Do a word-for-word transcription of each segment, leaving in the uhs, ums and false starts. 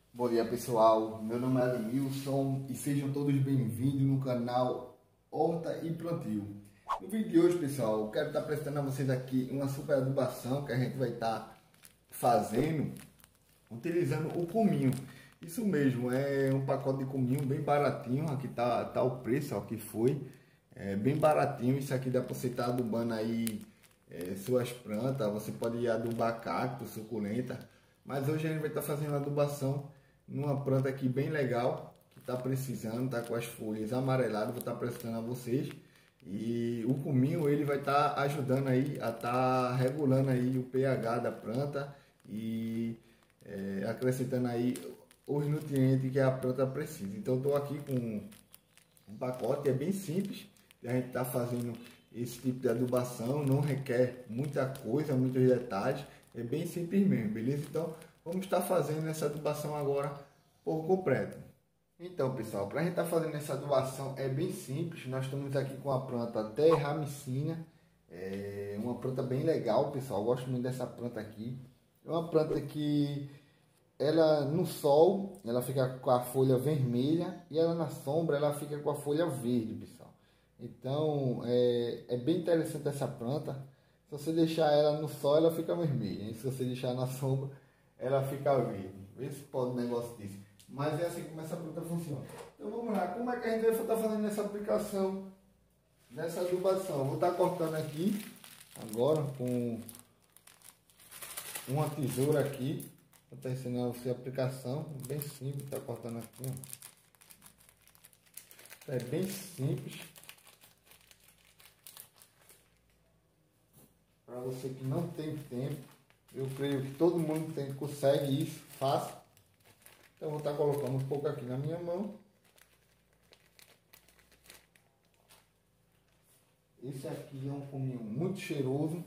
Bom dia pessoal, meu nome é Ademilson e sejam todos bem-vindos no canal Horta e Plantio. No vídeo de hoje pessoal, eu quero estar apresentando a vocês aqui uma super adubação que a gente vai estar fazendo utilizando o cominho. Isso mesmo, é um pacote de cominho bem baratinho, aqui tá, tá o preço, ó, que foi, é bem baratinho. Isso aqui dá para você estar adubando aí é, suas plantas, você pode adubar cacto, suculenta, mas hoje a gente vai estar fazendo adubação numa planta aqui bem legal, que está precisando, tá com as folhas amareladas, vou estar apresentando a vocês. E o cominho ele vai estar ajudando aí a estar regulando aí o pH da planta e é, acrescentando aí os nutrientes que a planta precisa. Então estou aqui com um pacote, é bem simples, a gente está fazendo esse tipo de adubação, não requer muita coisa, muitos detalhes, é bem simples mesmo, beleza? Então vamos estar fazendo essa adubação agora por completo. Então pessoal, para a gente estar fazendo essa adubação é bem simples. Nós estamos aqui com a planta Terramicina, é uma planta bem legal pessoal, eu gosto muito dessa planta aqui. É uma planta que ela no sol ela fica com a folha vermelha e ela na sombra ela fica com a folha verde pessoal. Então é, é bem interessante essa planta. Se você deixar ela no sol ela fica vermelha, e se você deixar na sombra ela fica verde. Vê se pode um negócio desse. Mas é assim como essa planta funciona. Então vamos lá, como é que a gente vai estar fazendo essa aplicação dessa adubação? Eu vou estar cortando aqui agora com uma tesoura aqui. Vou estar ensinando você a aplicação, bem simples, está cortando aqui, ó. É bem simples. Para você que não tem tempo, eu creio que todo mundo tem, consegue isso fácil. Então eu vou estar colocando um pouco aqui na minha mão. Esse aqui é um cominho muito cheiroso.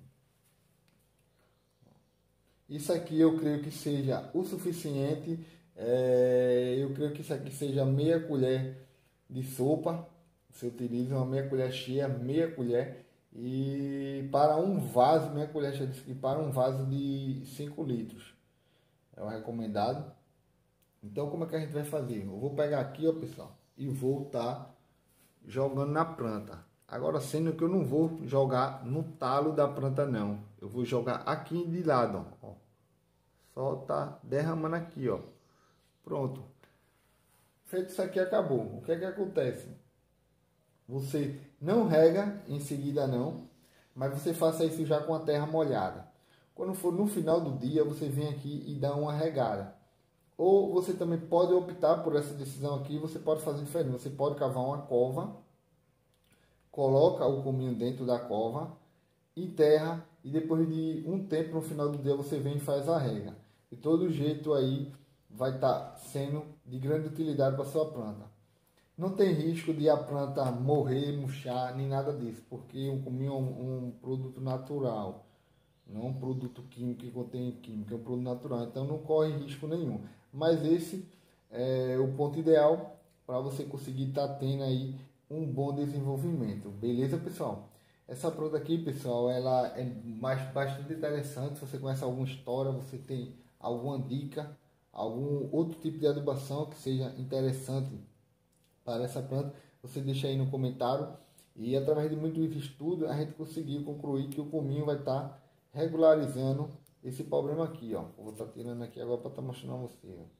Isso aqui eu creio que seja o suficiente. É, eu creio que isso aqui seja meia colher de sopa. Você utiliza uma meia colher cheia, meia colher. E para um vaso, meia colher cheia de, para um vaso de cinco litros. É o recomendado. Então como é que a gente vai fazer? Eu vou pegar aqui, ó pessoal, e vou estar jogando na planta. Agora sendo que eu não vou jogar no talo da planta não. Eu vou jogar aqui de lado, ó. Só tá derramando aqui, ó. Pronto. Feito isso aqui, acabou. O que é que acontece? Você não rega em seguida não, mas você faça isso já com a terra molhada. Quando for no final do dia, você vem aqui e dá uma regada. Ou você também pode optar por essa decisão aqui, você pode fazer diferente. Você pode cavar uma cova, coloca o cominho dentro da cova, enterra e depois de um tempo, no final do dia, você vem e faz a rega. De todo jeito aí vai estar sendo de grande utilidade para a sua planta. Não tem risco de a planta morrer, murchar, nem nada disso, porque o cominho é um, um produto natural, não um produto químico que contém química, é um produto natural, então não corre risco nenhum. Mas esse é o ponto ideal para você conseguir estar tá tendo aí um bom desenvolvimento. Beleza, pessoal? Essa planta aqui, pessoal, ela é mais, bastante interessante. Se você conhece alguma história, você tem alguma dica, algum outro tipo de adubação que seja interessante para essa planta, você deixa aí no comentário. E através de muitos estudos, a gente conseguiu concluir que o cominho vai estar tá regularizando esse problema aqui, ó. Eu vou estar tá tirando aqui agora para estar tá mostrando a você, ó.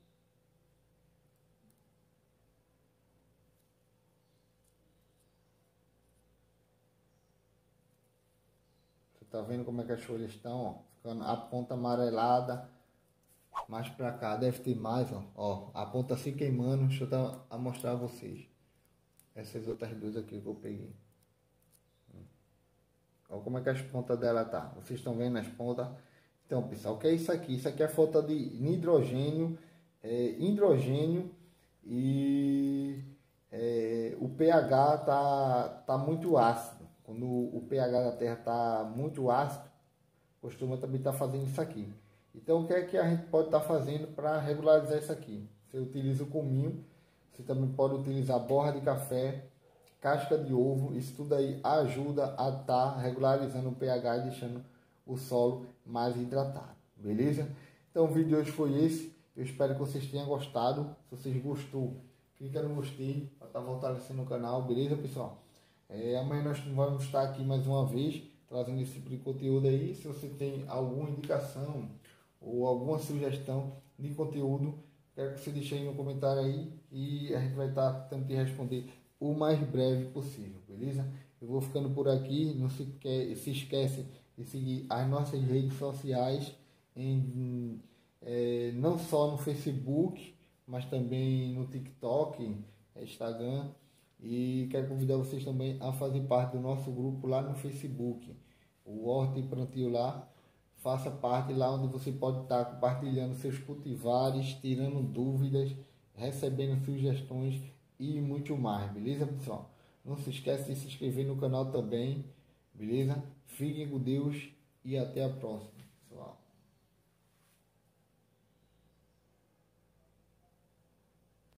Você tá vendo como é que as folhas estão, ó? Ficando a ponta amarelada. Mais pra cá, deve ter mais, ó. Ó, a ponta se queimando. Deixa eu tá, a mostrar a vocês. Essas outras duas aqui que eu peguei. Olha como é que as pontas dela tá. Vocês estão vendo as pontas? Então, pessoal, o que é isso aqui? Isso aqui é falta de nitrogênio, é, hidrogênio e é, o pH tá, tá muito ácido. Quando o pH da terra tá muito ácido, costuma também estar tá fazendo isso aqui. Então, o que é que a gente pode estar tá fazendo para regularizar isso aqui? Você utiliza o cominho, você também pode utilizar borra de café, casca de ovo, isso tudo aí ajuda a estar tá regularizando o pH e deixando o solo mais hidratado, beleza? Então o vídeo de hoje foi esse, Eu espero que vocês tenham gostado. Se vocês gostou, clica no gostei para estar fortalecendo o canal, beleza, pessoal? É, amanhã nós vamos estar aqui mais uma vez, trazendo esse tipo de conteúdo aí. Se você tem alguma indicação ou alguma sugestão de conteúdo, quero que você deixe aí no comentário aí e a gente vai estar tentando te responder o mais breve possível, beleza? Eu vou ficando por aqui, não se, quer, se esquece de seguir as nossas redes sociais, em, é, não só no Facebook, mas também no TikTok, Instagram, e quero convidar vocês também a fazer parte do nosso grupo lá no Facebook, o Horta e Plantio lá. Faça parte lá onde você pode estar compartilhando seus cultivares, tirando dúvidas, recebendo sugestões e muito mais, beleza, pessoal? Não se esqueça de se inscrever no canal também, beleza? Fiquem com Deus e até a próxima.